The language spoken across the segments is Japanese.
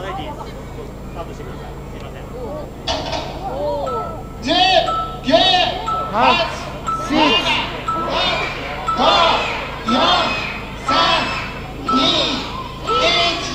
叩いていいです。スタートしてください。すいません。 10、9、8、7、6、5、4、3、2、1。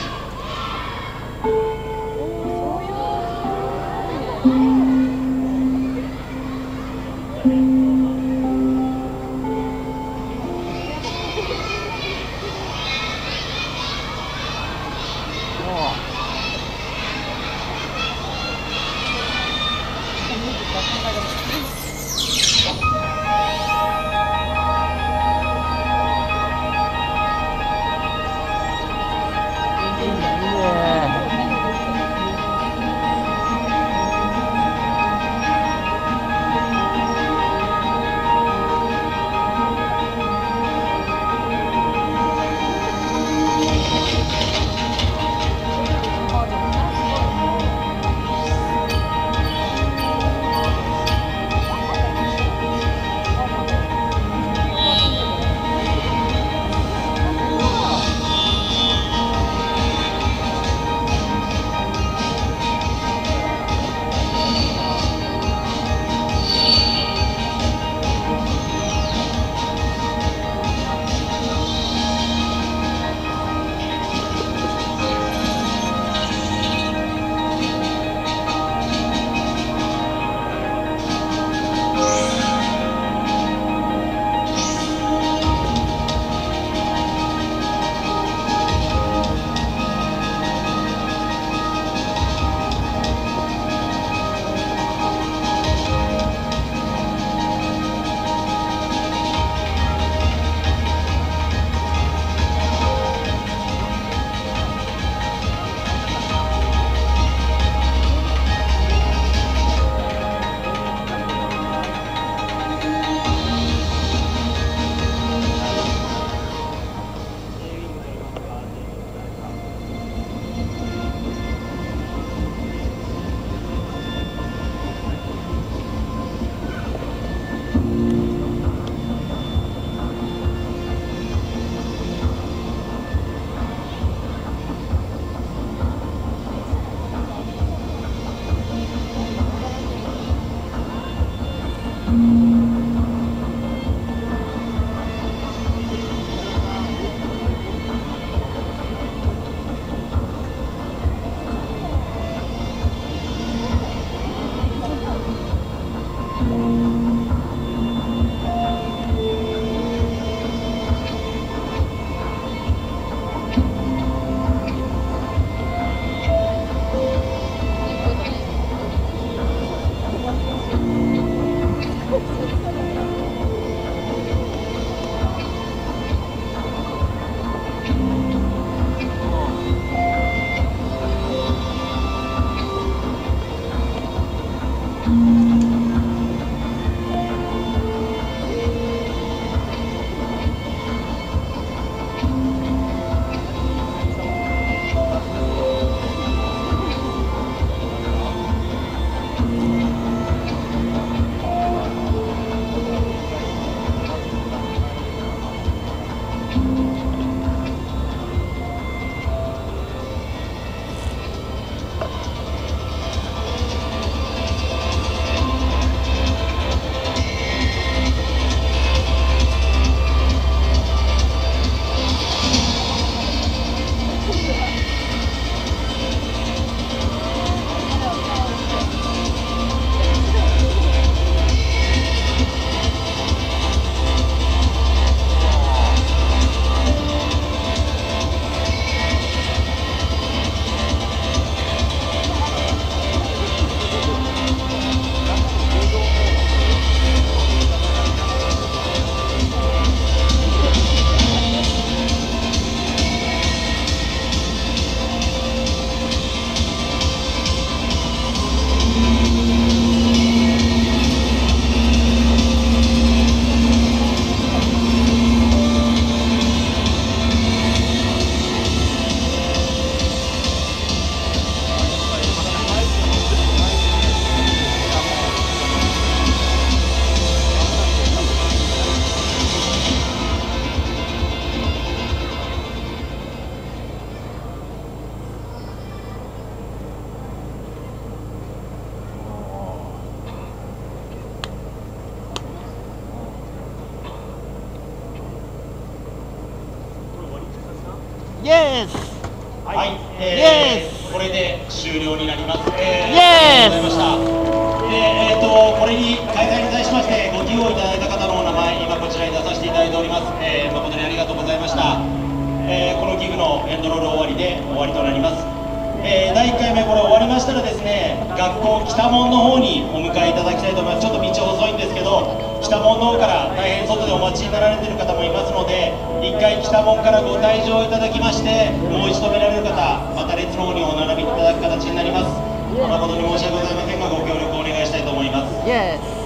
イエス。 はい、これで終了になります。ありがとうございました。これに開催に対しましてご寄付をいただいた方のお名前、今こちらに出させていただいております。誠にありがとうございました。この寄付のエンドロール終わりで終わりとなります。第1回目これ終わりましたらですね、学校北門の方にお迎えいただきたいと思います。ちょっと道細いんですけど、北門の方から大変外でお待ちになられている方もいますので、1回北門からご退場いただきまして、もう一度見られる方、また列の方にお並びいただく形になります。誠に申し訳ございませんが、ご協力をお願いしたいと思います。 イエス。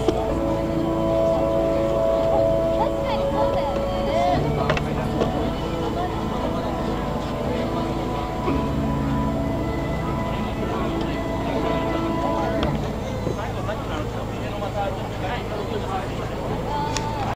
最後さっきの上のまた